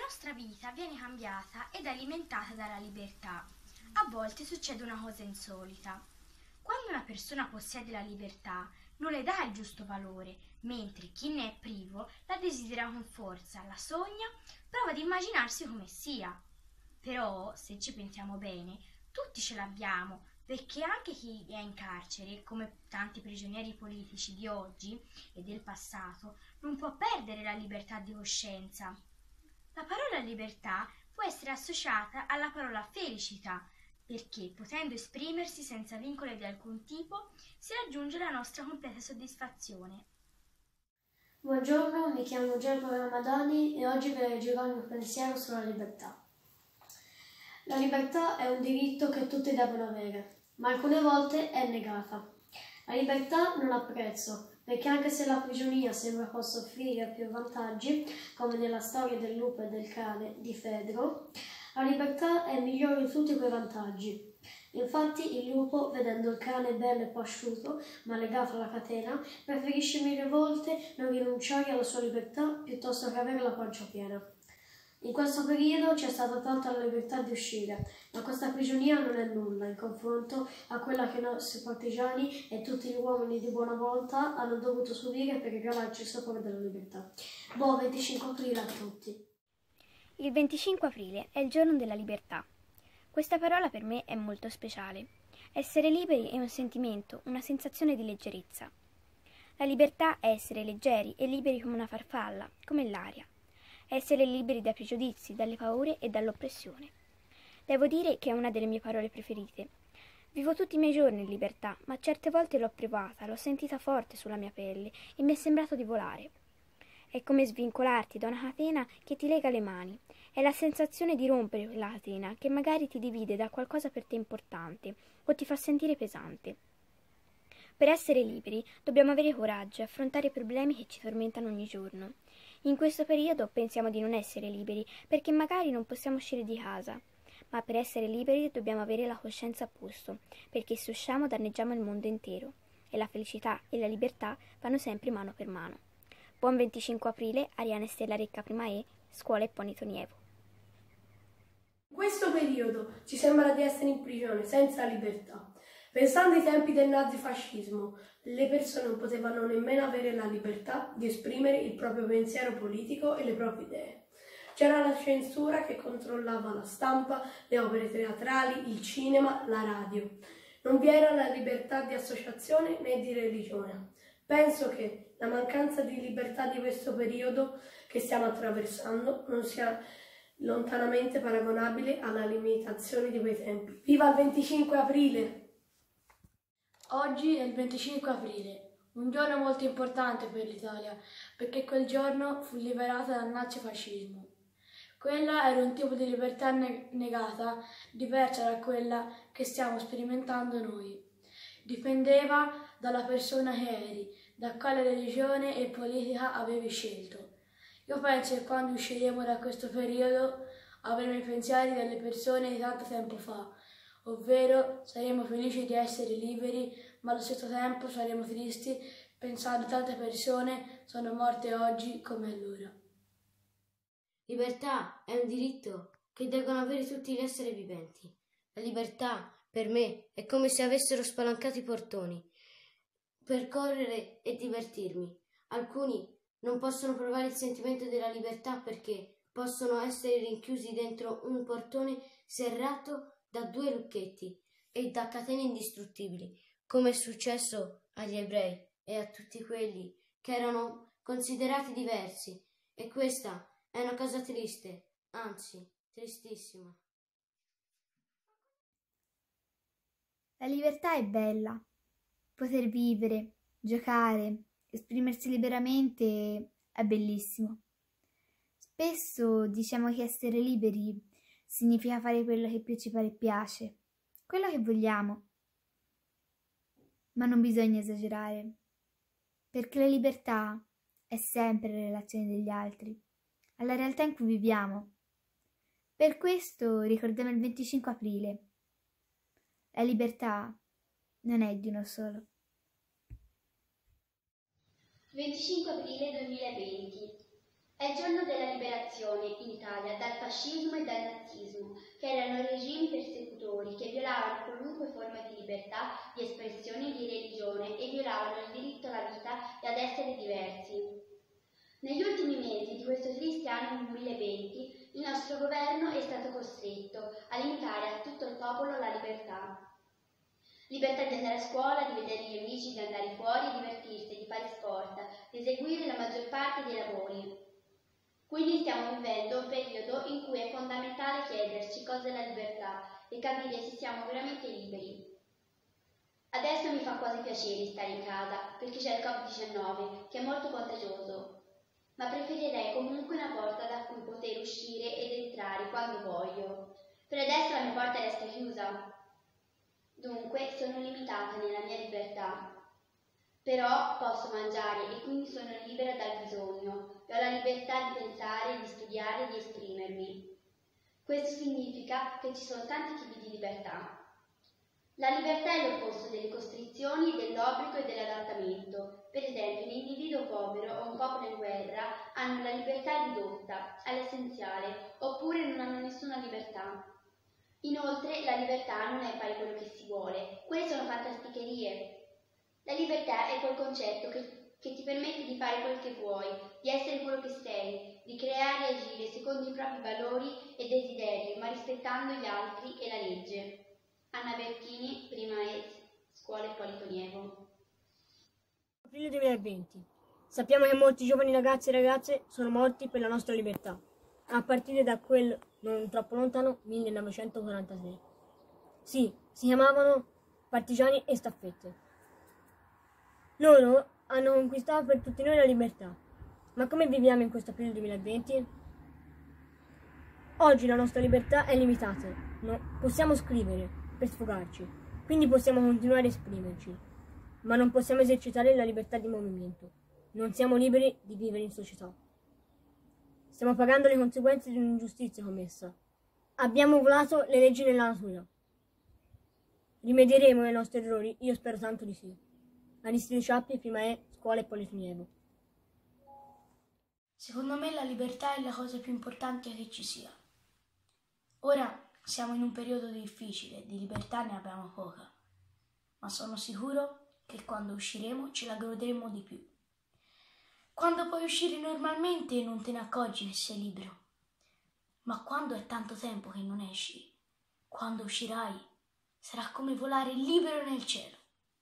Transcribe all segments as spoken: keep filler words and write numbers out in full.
nostra vita viene cambiata ed alimentata dalla libertà. A volte succede una cosa insolita. Quando una persona possiede la libertà, non le dà il giusto valore, mentre chi ne è privo la desidera con forza, la sogna, prova ad immaginarsi come sia. Però, se ci pensiamo bene, tutti ce l'abbiamo, perché anche chi è in carcere, come tanti prigionieri politici di oggi e del passato, non può perdere la libertà di coscienza. La parola libertà può essere associata alla parola felicità, perché potendo esprimersi senza vincoli di alcun tipo si raggiunge la nostra completa soddisfazione. Buongiorno, mi chiamo Gergo Ramadani e oggi vi leggerò il mio pensiero sulla libertà. La libertà è un diritto che tutti devono avere, ma alcune volte è negata. La libertà non ha prezzo, perché anche se la prigionia sembra possa offrire più vantaggi, come nella storia del lupo e del cane di Fedro, la libertà è il migliore di tutti quei vantaggi. Infatti il lupo, vedendo il cane bello e pasciuto, ma legato alla catena, preferisce mille volte non rinunciare alla sua libertà piuttosto che avere la pancia piena. In questo periodo ci è stata tolta la libertà di uscire, ma questa prigionia non è nulla in confronto a quella che i nostri partigiani e tutti gli uomini di buona volontà hanno dovuto subire per regalarci il sapore della libertà. Buon venticinque aprile a tutti! Il venticinque aprile è il giorno della libertà. Questa parola per me è molto speciale. Essere liberi è un sentimento, una sensazione di leggerezza. La libertà è essere leggeri e liberi come una farfalla, come l'aria. Essere liberi dai pregiudizi, dalle paure e dall'oppressione. Devo dire che è una delle mie parole preferite. Vivo tutti i miei giorni in libertà, ma certe volte l'ho provata, l'ho sentita forte sulla mia pelle e mi è sembrato di volare. È come svincolarti da una catena che ti lega le mani. È la sensazione di rompere quella catena che magari ti divide da qualcosa per te importante o ti fa sentire pesante. Per essere liberi dobbiamo avere coraggio e affrontare i problemi che ci tormentano ogni giorno. In questo periodo pensiamo di non essere liberi perché magari non possiamo uscire di casa, ma per essere liberi dobbiamo avere la coscienza a posto, perché se usciamo danneggiamo il mondo intero e la felicità e la libertà vanno sempre mano per mano. Buon venticinque aprile, Ariane Stella Recca Prima E, Scuola Ipponito Nievo. In questo periodo ci sembra di essere in prigione, senza libertà. Pensando ai tempi del nazifascismo, le persone non potevano nemmeno avere la libertà di esprimere il proprio pensiero politico e le proprie idee. C'era la censura che controllava la stampa, le opere teatrali, il cinema, la radio. Non vi era la libertà di associazione né di religione. Penso che la mancanza di libertà di questo periodo che stiamo attraversando non sia lontanamente paragonabile alla limitazione di quei tempi. Viva il venticinque aprile! Oggi è il venticinque aprile, un giorno molto importante per l'Italia, perché quel giorno fu liberata dal nazifascismo. Quella era un tipo di libertà negata, diversa da quella che stiamo sperimentando noi. Dipendeva dalla persona che eri, da quale religione e politica avevi scelto. Io penso che quando usciremo da questo periodo avremo i pensieri delle persone di tanto tempo fa, ovvero saremo felici di essere liberi, ma allo stesso tempo saremo tristi pensando che tante persone sono morte oggi come allora. Libertà è un diritto che devono avere tutti gli esseri viventi. La libertà, per me, è come se avessero spalancato i portoni per correre e divertirmi. Alcuni non possono provare il sentimento della libertà perché possono essere rinchiusi dentro un portone serrato da due lucchetti e da catene indistruttibili, come è successo agli ebrei e a tutti quelli che erano considerati diversi. E questa è una cosa triste, anzi, tristissima. La libertà è bella. Poter vivere, giocare, esprimersi liberamente è bellissimo. Spesso diciamo che essere liberi significa fare quello che più ci pare e piace, quello che vogliamo. Ma non bisogna esagerare, perché la libertà è sempre la relazione degli altri, alla realtà in cui viviamo. Per questo ricordiamo il venticinque aprile. La libertà non è di uno solo. venticinque aprile duemilaventi. È il giorno della liberazione in Italia dal fascismo e dal nazismo, che erano regimi persecutori che violavano qualunque forma di libertà, di espressione e di religione e violavano il diritto alla vita e ad essere diversi. Negli ultimi mesi di questo triste anno duemilaventi, il nostro governo è stato costretto a limitare a tutto il popolo la libertà. Libertà di andare a scuola, di vedere gli amici, di andare fuori, di divertirsi, di fare sport, di eseguire la maggior parte dei lavori. Quindi stiamo vivendo un periodo in cui è fondamentale chiederci cos'è la libertà e capire se siamo veramente liberi. Adesso mi fa quasi piacere stare in casa perché c'è il covid diciannove che è molto contagioso, ma preferirei comunque una porta da cui poter uscire ed entrare quando voglio. Per adesso la mia porta resta chiusa. Dunque sono limitata nella mia libertà. Però posso mangiare e quindi sono libera dal bisogno e ho la libertà di pensare, di studiare e di esprimermi. Questo significa che ci sono tanti tipi di libertà. La libertà è l'opposto delle costrizioni, dell'obbligo e dell'adattamento. Per esempio, un individuo povero o un popolo in guerra hanno la libertà ridotta all'essenziale, oppure non hanno nessuna libertà. Inoltre, la libertà non è fare quello che si vuole, quelle sono fantasticherie. La libertà è quel concetto che, che ti permette di fare quel che vuoi, di essere quello che sei, di creare e agire secondo i propri valori e desideri, ma rispettando gli altri e la legge. Anna Bertini, prima E S, Scuole Politonievo. Aprile duemilaventi. Sappiamo che molti giovani ragazzi e ragazze sono morti per la nostra libertà, a partire da quel non troppo lontano millenovecentoquarantasei. Sì, si chiamavano partigiani e staffette. Loro hanno conquistato per tutti noi la libertà. Ma come viviamo in questo aprile duemilaventi? Oggi la nostra libertà è limitata. No, possiamo scrivere per sfogarci, quindi possiamo continuare a esprimerci, ma non possiamo esercitare la libertà di movimento. Non siamo liberi di vivere in società. Stiamo pagando le conseguenze di un'ingiustizia commessa. Abbiamo violato le leggi nella natura. Rimedieremo ai nostri errori? Io spero tanto di sì. Aristide Ciappi, prima E, Scuole Politonievo. Secondo me la libertà è la cosa più importante che ci sia. Ora siamo in un periodo difficile, di libertà ne abbiamo poca, ma sono sicuro che quando usciremo ce la godremo di più. Quando puoi uscire normalmente non te ne accorgi che sei libero, ma quando è tanto tempo che non esci, quando uscirai sarà come volare libero nel cielo.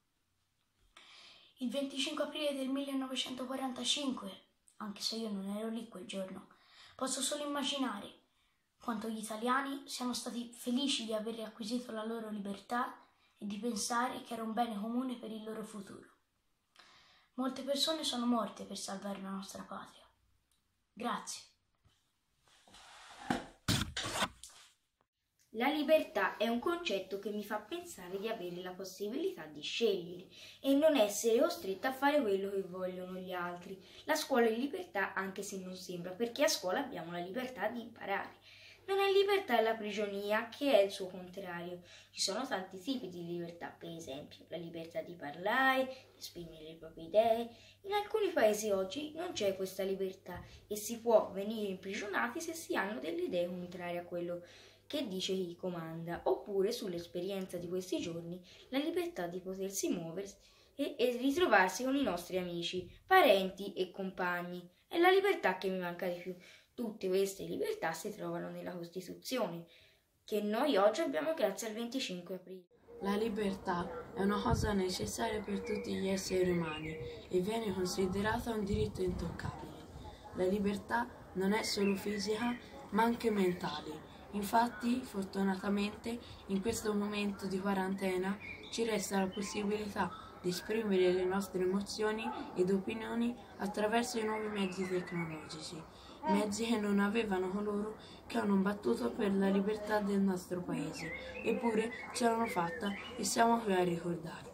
Il venticinque aprile del millenovecentoquarantacinque, anche se io non ero lì quel giorno, posso solo immaginare quanto gli italiani siano stati felici di aver riacquisito la loro libertà e di pensare che era un bene comune per il loro futuro. Molte persone sono morte per salvare la nostra patria. Grazie. La libertà è un concetto che mi fa pensare di avere la possibilità di scegliere e non essere costretta a fare quello che vogliono gli altri. La scuola è libertà anche se non sembra, perché a scuola abbiamo la libertà di imparare. Non è libertà la prigionia, che è il suo contrario. Ci sono tanti tipi di libertà, per esempio la libertà di parlare, di esprimere le proprie idee. In alcuni paesi oggi non c'è questa libertà e si può venire imprigionati se si hanno delle idee contrarie a quello che dice chi comanda, oppure sull'esperienza di questi giorni la libertà di potersi muovere e, e ritrovarsi con i nostri amici, parenti e compagni. È la libertà che mi manca di più. Tutte queste libertà si trovano nella Costituzione, che noi oggi abbiamo grazie al venticinque aprile. La libertà è una cosa necessaria per tutti gli esseri umani e viene considerata un diritto intoccabile. La libertà non è solo fisica, ma anche mentale. Infatti, fortunatamente, in questo momento di quarantena ci resta la possibilità di esprimere le nostre emozioni ed opinioni attraverso i nuovi mezzi tecnologici, mezzi che non avevano coloro che hanno battuto per la libertà del nostro paese, eppure ce l'hanno fatta e siamo qui a ricordarli.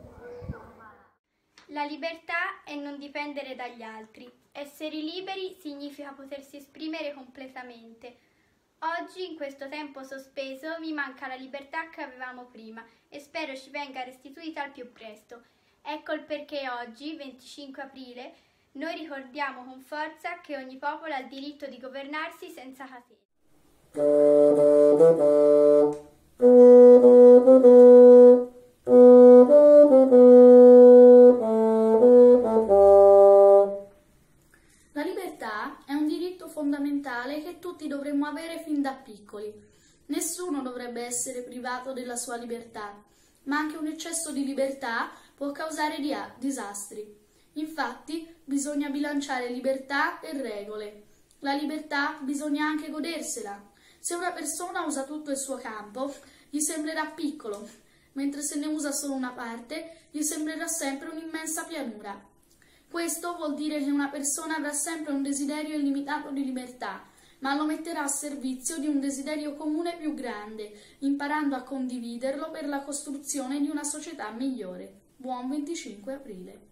La libertà è non dipendere dagli altri. Essere liberi significa potersi esprimere completamente. Oggi, in questo tempo sospeso, mi manca la libertà che avevamo prima e spero ci venga restituita al più presto. Ecco il perché oggi, venticinque aprile, Noi ricordiamo con forza che ogni popolo ha il diritto di governarsi senza catene. La libertà è un diritto fondamentale che tutti dovremmo avere fin da piccoli. Nessuno dovrebbe essere privato della sua libertà, ma anche un eccesso di libertà può causare disastri. Infatti, bisogna bilanciare libertà e regole. La libertà bisogna anche godersela. Se una persona usa tutto il suo campo, gli sembrerà piccolo, mentre se ne usa solo una parte, gli sembrerà sempre un'immensa pianura. Questo vuol dire che una persona avrà sempre un desiderio illimitato di libertà, ma lo metterà a servizio di un desiderio comune più grande, imparando a condividerlo per la costruzione di una società migliore. Buon venticinque aprile!